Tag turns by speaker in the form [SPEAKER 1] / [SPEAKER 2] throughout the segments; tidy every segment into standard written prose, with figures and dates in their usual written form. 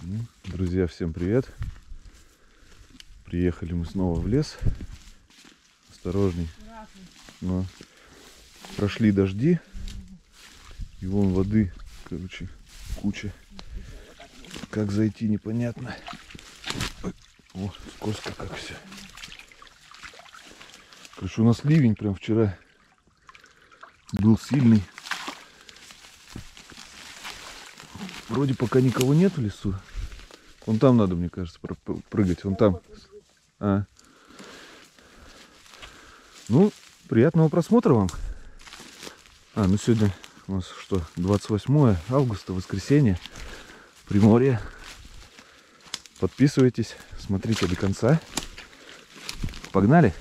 [SPEAKER 1] Друзья, всем привет! Приехали мы снова в лес. Осторожней. Но прошли дожди. И вон воды, короче, куча. Как зайти, непонятно. О, скользко как все. Короче, у нас ливень прям вчера был сильный. Вроде пока никого нет в лесу. Вон там надо, мне кажется, прыгать. Вон там. Ну, приятного просмотра вам. Ну сегодня у нас что, 28 августа, воскресенье, Приморье. Подписывайтесь, смотрите до конца. Погнали!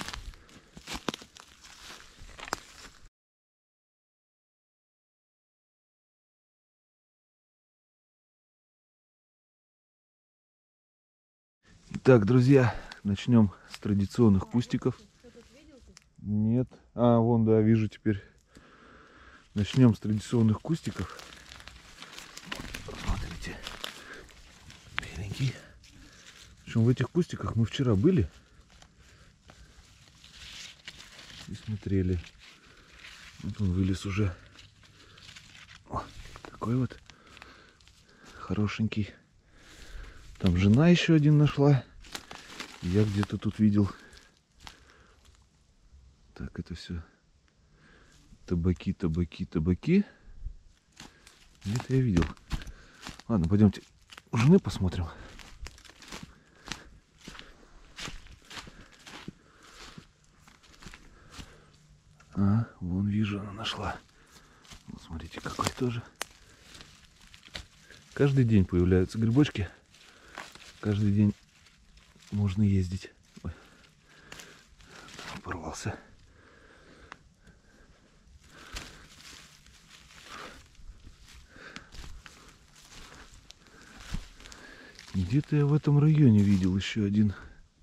[SPEAKER 1] Итак, друзья, начнем с традиционных кустиков. Нет. Вон, да, вижу теперь. Начнем с традиционных кустиков. Смотрите. Беленький. Причем в этих кустиках мы вчера были и смотрели. Вот он вылез уже. О, такой вот хорошенький. Там жена еще один нашла. Я где-то тут видел. Так, это все табаки, табаки, табаки. Где-то я видел. Ладно, пойдемте у жены посмотрим. Вон вижу, она нашла. Вот смотрите, какой тоже. Каждый день появляются грибочки. Каждый день можно ездить. Ой, порвался. Где-то я в этом районе видел еще один.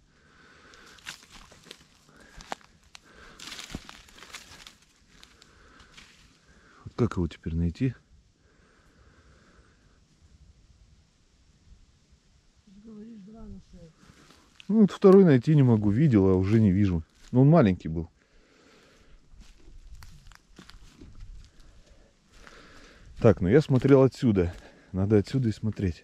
[SPEAKER 1] Вот как его теперь найти? Ну, вот второй найти не могу. Видел, а уже не вижу. Но он маленький был. Так, ну я смотрел отсюда. Надо отсюда и смотреть.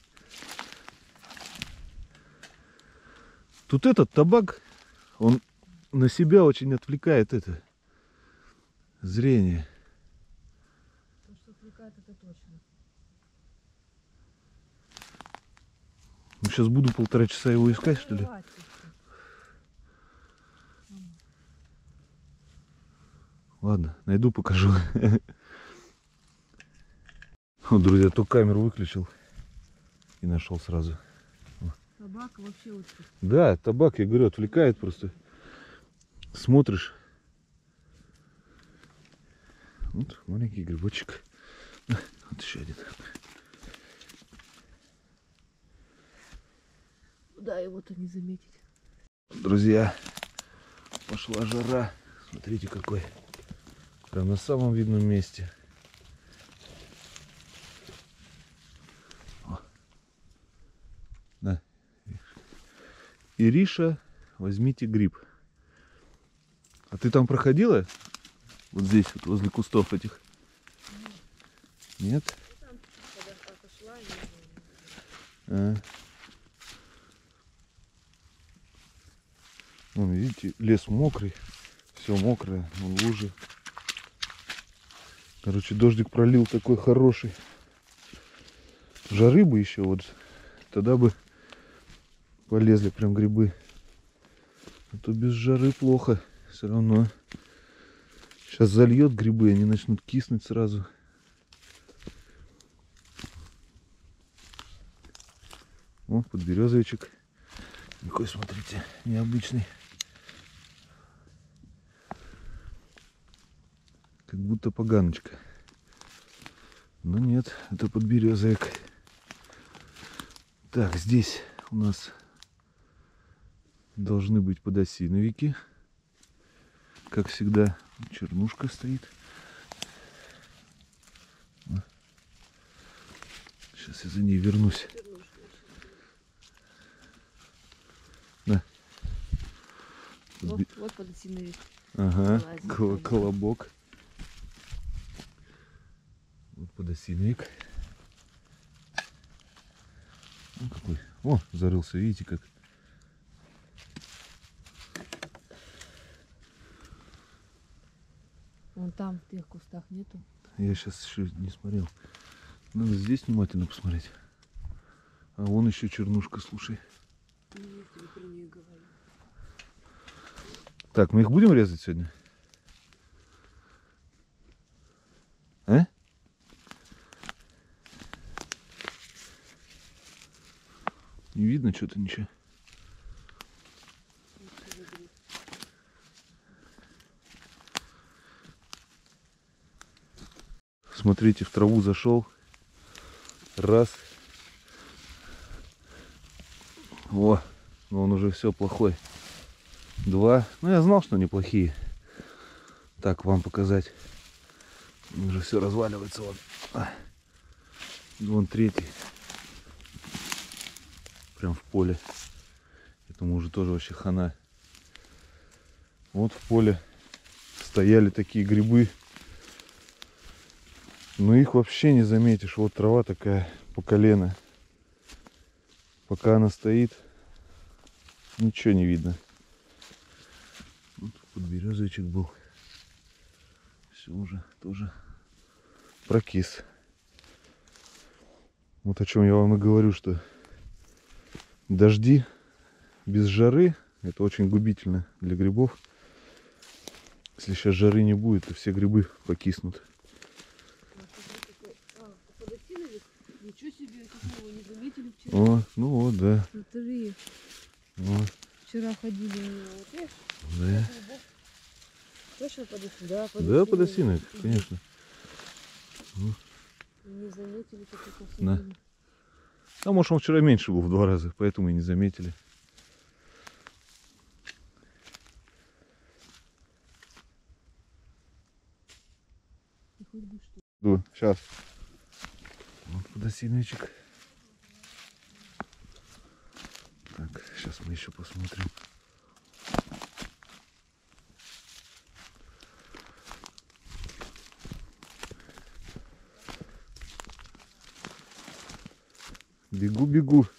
[SPEAKER 1] Тут этот табак, он на себя очень отвлекает это зрение.
[SPEAKER 2] То, что отвлекает, это точно.
[SPEAKER 1] Ну, сейчас буду 1,5 часа его искать, что ли? Ладно, найду, покажу. Вот, друзья, только камеру выключил и нашел сразу.
[SPEAKER 2] Табак вообще очень.
[SPEAKER 1] Да, табак, я говорю, отвлекает просто. Смотришь. Вот маленький грибочек. Вот еще один.
[SPEAKER 2] Да, его-то не заметить.
[SPEAKER 1] Друзья, пошла жара. Смотрите, какой. Прям на самом видном месте. Да. Ириша, возьмите гриб. А ты там проходила? Вот здесь, вот возле кустов этих? Нет? Вон, видите, лес мокрый. Все мокрое, вон лужи. Короче, дождик пролил такой хороший. Жары бы еще, вот тогда бы полезли прям грибы. А то без жары плохо. Все равно. Сейчас зальет грибы, они начнут киснуть сразу. О, подберезовичек. Такой, смотрите, необычный. Как будто поганочка. Но нет, это подберезовик. Так, здесь у нас должны быть подосиновики. Как всегда, чернушка стоит. Сейчас я за ней вернусь.
[SPEAKER 2] подосиновик.
[SPEAKER 1] Ага,
[SPEAKER 2] Вылазит там.
[SPEAKER 1] колобок. Вот подосиновик. Ну, какой. О, зарылся, видите как.
[SPEAKER 2] Вон там в тех кустах нету.
[SPEAKER 1] Я сейчас еще не смотрел. Надо здесь внимательно посмотреть. А вон еще чернушка, слушай.
[SPEAKER 2] Я тебе про нее говорю.
[SPEAKER 1] Так, мы их будем резать сегодня? А? Не видно что-то ничего. Смотрите, в траву зашел. Раз. О, но он уже все плохой. Два. Ну, я знал, что они плохие. Так, вам показать. Уже все разваливается. Вон. Вон третий. Прям в поле. Этому уже тоже вообще хана. Вот в поле стояли такие грибы. Но их вообще не заметишь. Вот трава такая по колено. Пока она стоит, ничего не видно. Вот подберезовичек был. Все уже тоже прокис. Вот о чем я вам и говорю, что дожди без жары это очень губительно для грибов. Если сейчас жары не будет, то все грибы покиснут.
[SPEAKER 2] Подосиновик? Ничего себе, как мы его не заметили вчера.
[SPEAKER 1] О, ну вот, да.
[SPEAKER 2] Смотри,
[SPEAKER 1] Вот,
[SPEAKER 2] вчера ходили у него. Вот видишь,
[SPEAKER 1] да.
[SPEAKER 2] точно подосиновик? Да,
[SPEAKER 1] Да, подосиновик, конечно.
[SPEAKER 2] Не заметили, как это
[SPEAKER 1] Да.
[SPEAKER 2] посадили.
[SPEAKER 1] А может он вчера меньше был в 2 раза, поэтому и не заметили.
[SPEAKER 2] Ты хоть бы что.
[SPEAKER 1] Да, сейчас. Вот подосиновичек. Так, сейчас мы еще посмотрим. Бегу, бегу.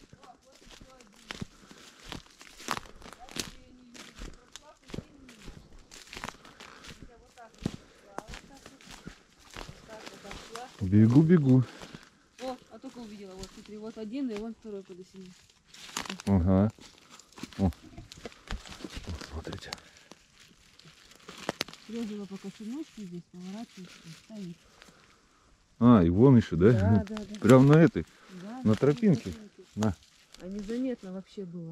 [SPEAKER 1] Бегу, бегу.
[SPEAKER 2] О, а только увидела. Вот смотри, вот один, и вон второй подосиновик.
[SPEAKER 1] Ага. О. Вот, смотрите.
[SPEAKER 2] Резала пока чернушки здесь, поворачивается, стоит.
[SPEAKER 1] А, и вон еще, да?
[SPEAKER 2] Да, да, да.
[SPEAKER 1] Прям на этой,
[SPEAKER 2] Да,
[SPEAKER 1] на тропинке. На.
[SPEAKER 2] А незаметно вообще было.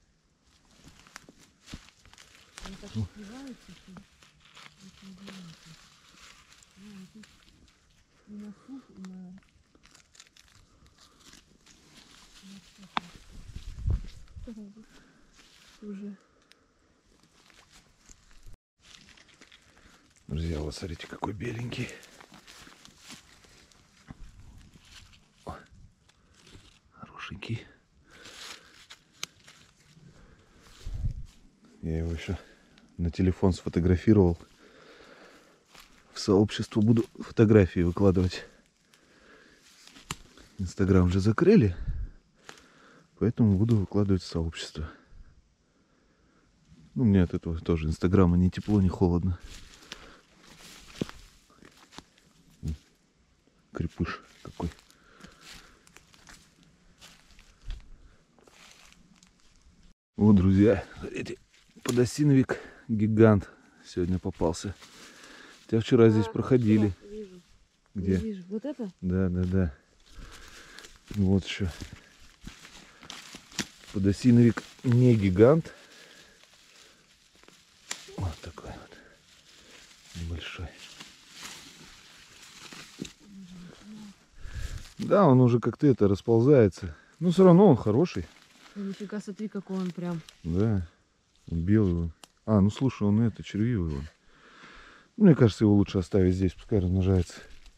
[SPEAKER 2] Они так сливаются, что очень заметно. Ну, тут и на суп, и на... Уже.
[SPEAKER 1] Друзья, вот смотрите, какой беленький. О, хорошенький. Я его еще на телефон сфотографировал. В сообщество буду фотографии выкладывать. Инстаграм же закрыли, поэтому буду выкладывать в сообщество. Ну, мне от этого тоже Инстаграма ни тепло, ни холодно. Крепыш какой. Вот, друзья, смотрите, подосиновик гигант сегодня попался. Тебя вчера здесь проходили.
[SPEAKER 2] Вижу.
[SPEAKER 1] Где?
[SPEAKER 2] Вижу. Вот это?
[SPEAKER 1] Да, да, да. Вот еще. Подосиновик не гигант. Вот такой вот. Небольшой. Да, он уже как-то это расползается. Но все равно он хороший.
[SPEAKER 2] Ну, нифига, смотри, какой он прям.
[SPEAKER 1] Да. Он белый он. А, ну слушай, он это, червивый он. Мне кажется, его лучше оставить здесь, пускай размножается.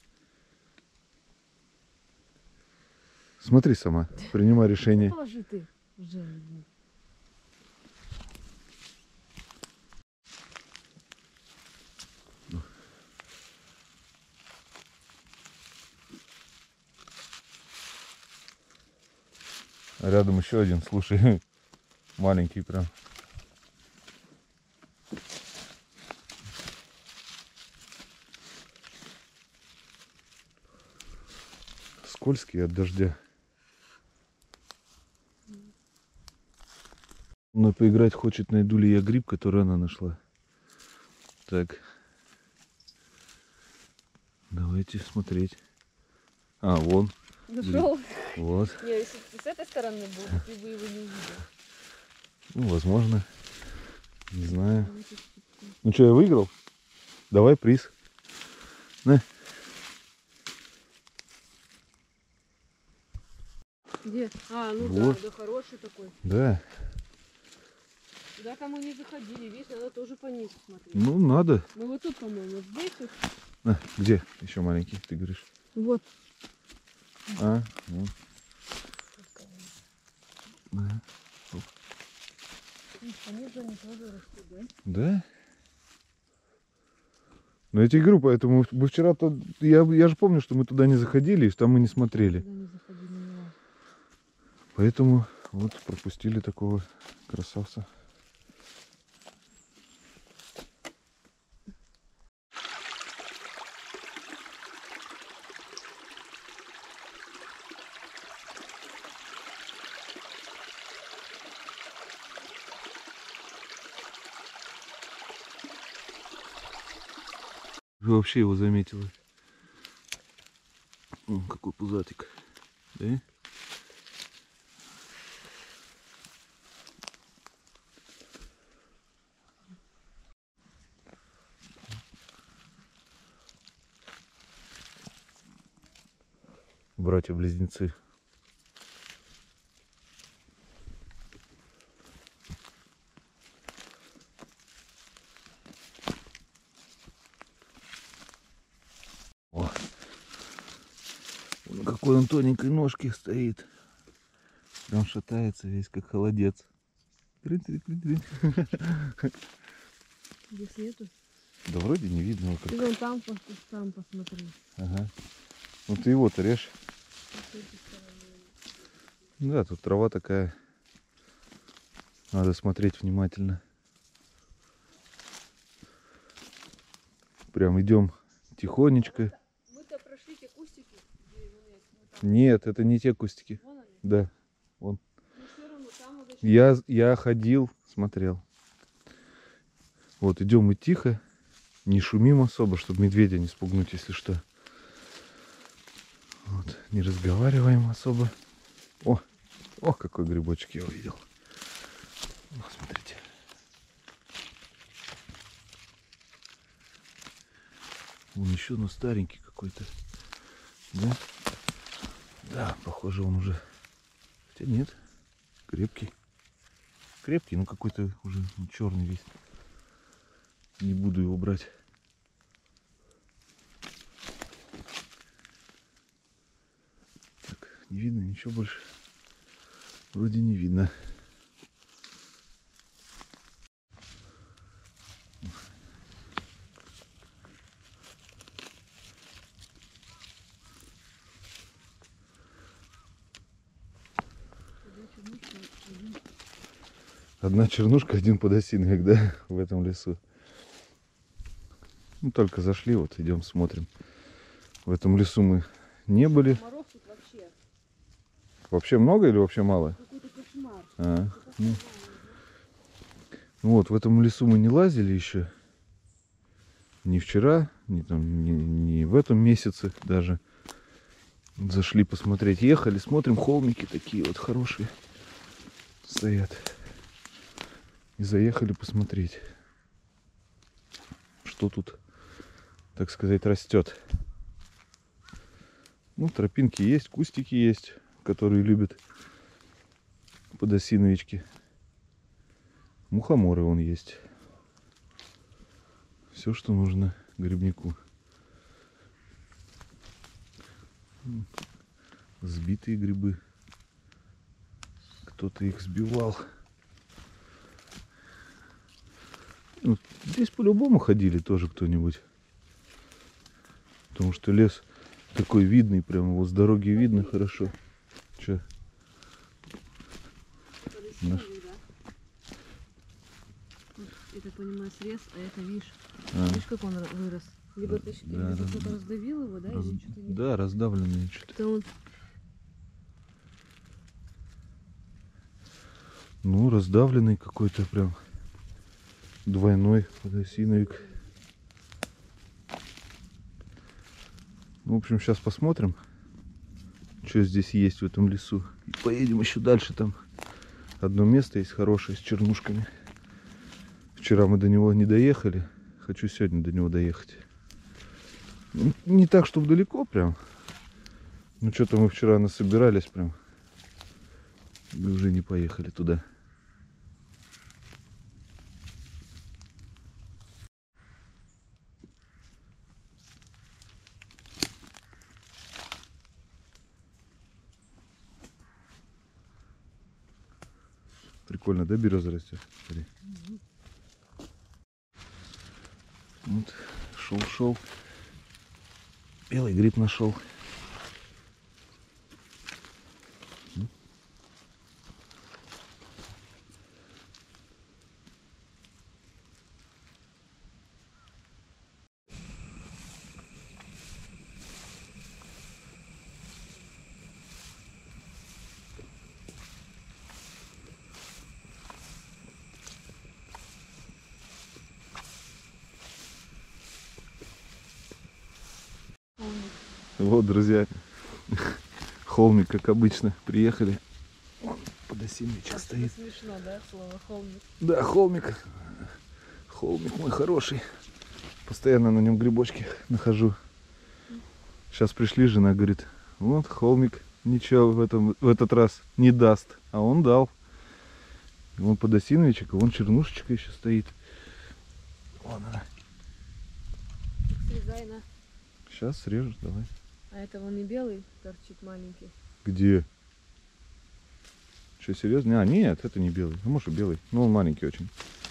[SPEAKER 1] Смотри сама, принимай решение.
[SPEAKER 2] Положи ты. Уже.
[SPEAKER 1] А рядом еще один, слушай, маленький прям. Скользкий от дождя. Но поиграть хочет, найду ли я гриб, который она нашла. Так. Давайте смотреть. А, вон.
[SPEAKER 2] Нашел?
[SPEAKER 1] Вот.
[SPEAKER 2] Не, если бы ты с этой стороны был, ты бы его не увидел.
[SPEAKER 1] Ну, возможно. Не знаю. Ну что, я выиграл? Давай приз. На.
[SPEAKER 2] Где? А, ну
[SPEAKER 1] Вот.
[SPEAKER 2] да, да, хороший такой.
[SPEAKER 1] Да.
[SPEAKER 2] Туда там мы не заходили, видишь, надо тоже по низу смотреть.
[SPEAKER 1] Ну, надо.
[SPEAKER 2] Ну вот тут, по-моему, здесь вот.
[SPEAKER 1] А, где? Еще маленький, ты говоришь.
[SPEAKER 2] Вот.
[SPEAKER 1] А, ну. Да.
[SPEAKER 2] Понизу они тоже растут, да?
[SPEAKER 1] Да? Ну, я тебе говорю, поэтому мы вчера-то... Я же помню, что мы туда не заходили, и там мы не смотрели.
[SPEAKER 2] Туда не заходили, не раз.
[SPEAKER 1] Поэтому вот пропустили такого красавца. Вы вообще его заметила? О, какой пузатик. Да? Братья-близнецы. О, на какой он тоненькой ножке стоит. Прям шатается весь, как холодец. Трин-трин-трин-трин.
[SPEAKER 2] Здесь нету.
[SPEAKER 1] Да вроде не видно его как.
[SPEAKER 2] Ты вон там, там посмотри.
[SPEAKER 1] Ага. Ну ты его-то режь. Да, тут трава такая. Надо смотреть внимательно. Прям идем тихонечко.
[SPEAKER 2] Мы-то прошли те кустики, где его нет. Мы там...
[SPEAKER 1] Нет, это не те кустики.
[SPEAKER 2] Вон они.
[SPEAKER 1] Да, вон.
[SPEAKER 2] Ну, все равно, там вот еще...
[SPEAKER 1] Я ходил, смотрел. Вот, идем мы тихо. Не шумим особо, чтобы медведя не спугнуть, если что. Вот, не разговариваем особо. О, какой грибочек я увидел. О, смотрите. Он еще, ну, старенький какой-то. Да? Да, похоже, он уже... Хотя нет, крепкий. Крепкий, но какой-то уже черный весь. Не буду его брать. Так, не видно ничего больше. Вроде не видно. Одна чернушка, один подосиновик, да, в этом лесу. Ну, только зашли, вот идем смотрим. В этом лесу мы не были.
[SPEAKER 2] Мороз тут вообще.
[SPEAKER 1] Вообще много или вообще мало?
[SPEAKER 2] Какой-то кошмар.
[SPEAKER 1] Ну вот, в этом лесу мы не лазили еще. Ни вчера, ни в этом месяце даже. Зашли посмотреть. Ехали, смотрим, холмики такие вот хорошие стоят. И заехали посмотреть, что тут, так сказать, растет. Ну, тропинки есть, кустики есть, которые любят подосиновички. Мухоморы вон есть. Все, что нужно грибнику. Сбитые грибы. Кто-то их сбивал. Ну, здесь по-любому ходили тоже кто-нибудь. Потому что лес такой видный, прямо его с дороги видно хорошо. Че?
[SPEAKER 2] подосиновый, да? Вот, я так понимаю, срез, а это видишь.
[SPEAKER 1] А,
[SPEAKER 2] Видишь, как он вырос? Либо ты
[SPEAKER 1] да,
[SPEAKER 2] либо
[SPEAKER 1] да,
[SPEAKER 2] кто-то
[SPEAKER 1] да.
[SPEAKER 2] раздавил его, да, или что-то не...
[SPEAKER 1] Да, раздавленные что-то.
[SPEAKER 2] Это он...
[SPEAKER 1] Ну, раздавленный какой-то прям двойной подосиновик. Ну, в общем, сейчас посмотрим, что здесь есть в этом лесу. И поедем еще дальше. Там одно место есть хорошее с чернушками. Вчера мы до него не доехали. Хочу сегодня до него доехать. Не так, чтобы далеко прям. Ну, что-то мы вчера насобирались прям. И уже не поехали туда. Прикольно, да, береза растет? Смотри. Вот, шел. Белый гриб нашел. Вот, друзья, холмик, как обычно, приехали. Подосиновичек стоит.
[SPEAKER 2] Смешно, да, слово холмик?
[SPEAKER 1] Да, холмик. Холмик мой хороший. Постоянно на нем грибочки нахожу. Сейчас пришли, жена говорит, вот холмик ничего в этот раз не даст. А он дал. И вон подосиновичек, и вон чернушечка еще стоит. Вон она.
[SPEAKER 2] Срезай на.
[SPEAKER 1] Сейчас срежешь, давай.
[SPEAKER 2] А это вон не белый торчит маленький.
[SPEAKER 1] Где? Что, серьезно? А, нет, это не белый. Ну, может, и белый. Но он маленький очень.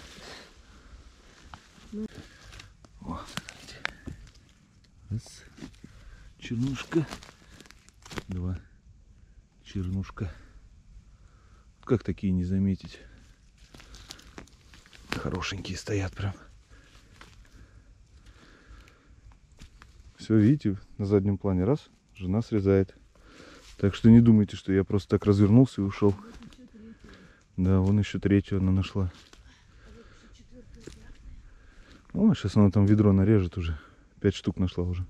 [SPEAKER 2] Ну.
[SPEAKER 1] О, смотрите. Раз. Чернушка. Два. Чернушка. Как такие не заметить? Хорошенькие стоят прям. Все, видите, на заднем плане раз, жена срезает. Так что не думайте, что я просто так развернулся и ушел. Да, вон еще третью она нашла. О, сейчас она там ведро нарежет уже. 5 штук нашла уже.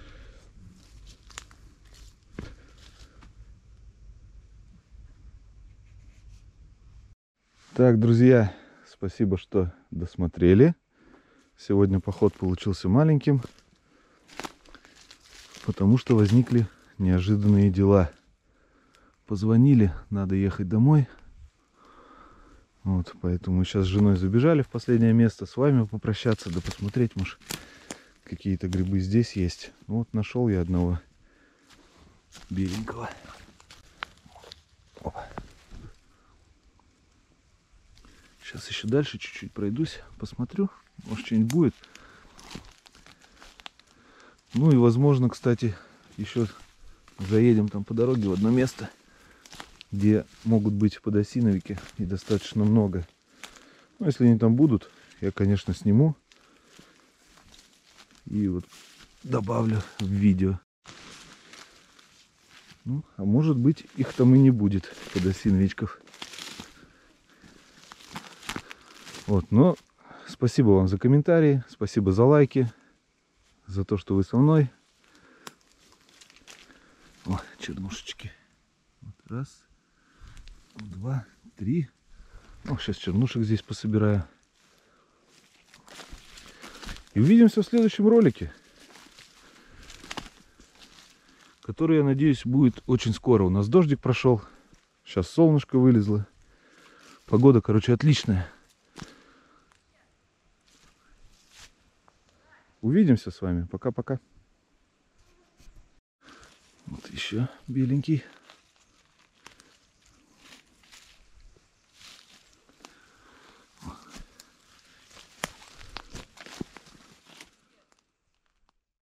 [SPEAKER 1] Так, друзья, спасибо, что досмотрели. Сегодня поход получился маленьким, потому что возникли неожиданные дела. Позвонили, надо ехать домой. Вот, поэтому мы сейчас с женой забежали в последнее место с вами попрощаться, да посмотреть, может, какие-то грибы здесь есть. Ну, вот нашел я одного беленького. Опа. Сейчас еще дальше чуть-чуть пройдусь, посмотрю, может, что-нибудь будет. Ну и, возможно, кстати, еще заедем там по дороге в одно место, где могут быть подосиновики, и достаточно много. Ну, если они там будут, я, конечно, сниму и вот добавлю в видео. Ну, а может быть, их там и не будет, подосиновичков. Вот, но спасибо вам за комментарии, спасибо за лайки, за то, что вы со мной. О, чернушечки. Вот раз, два, три. Ну, сейчас чернушек здесь пособираю. И увидимся в следующем ролике, который, я надеюсь, будет очень скоро. У нас дождик прошел, сейчас солнышко вылезло. Погода, короче, отличная. Увидимся с вами. Пока-пока. Вот еще беленький.